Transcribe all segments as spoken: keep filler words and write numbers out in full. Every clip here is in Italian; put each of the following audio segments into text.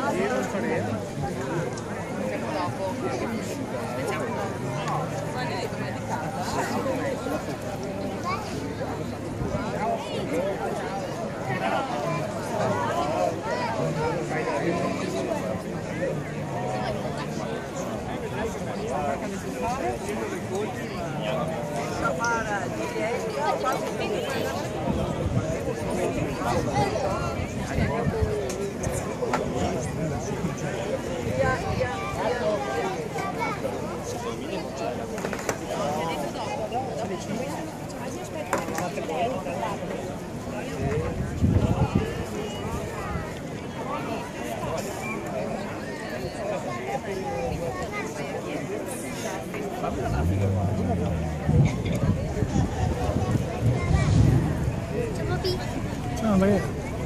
Ciao Maria.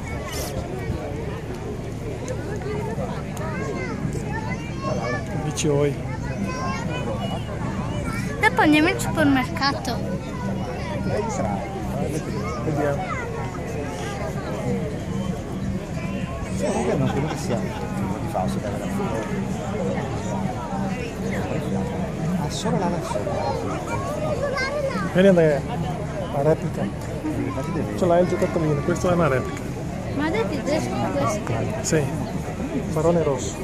Dici oi. Dopo andiamo al supermercato. Vediamo. Io non credo che sia di falso da vedere. Ha solo la sopra. Vedi Andrea, la replica. Ce l'hai il giocattolino, questo è una replica. Ma dai tedesco questo? Sì, marrone rosso.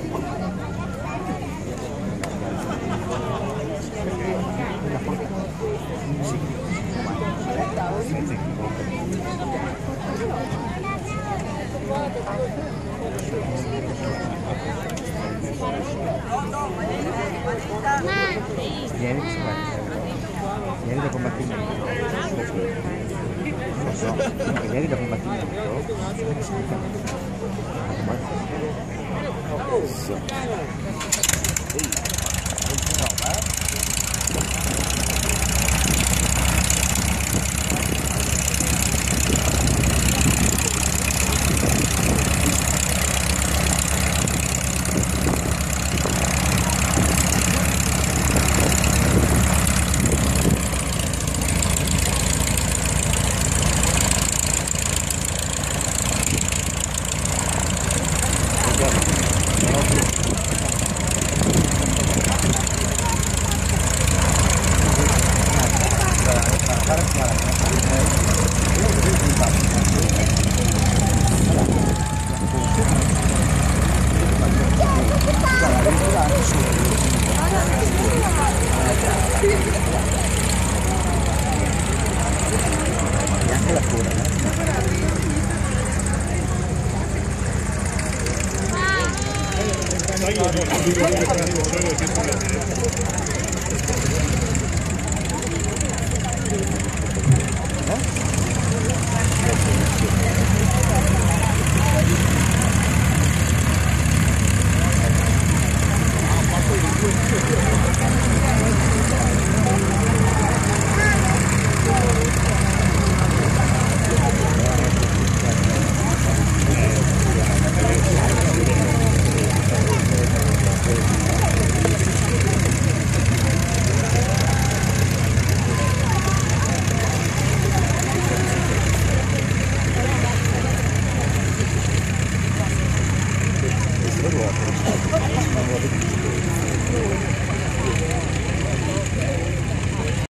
Vieni, vieni da combattimento. Non lo so, vieni da combattimento. Neanche la coda, Sai io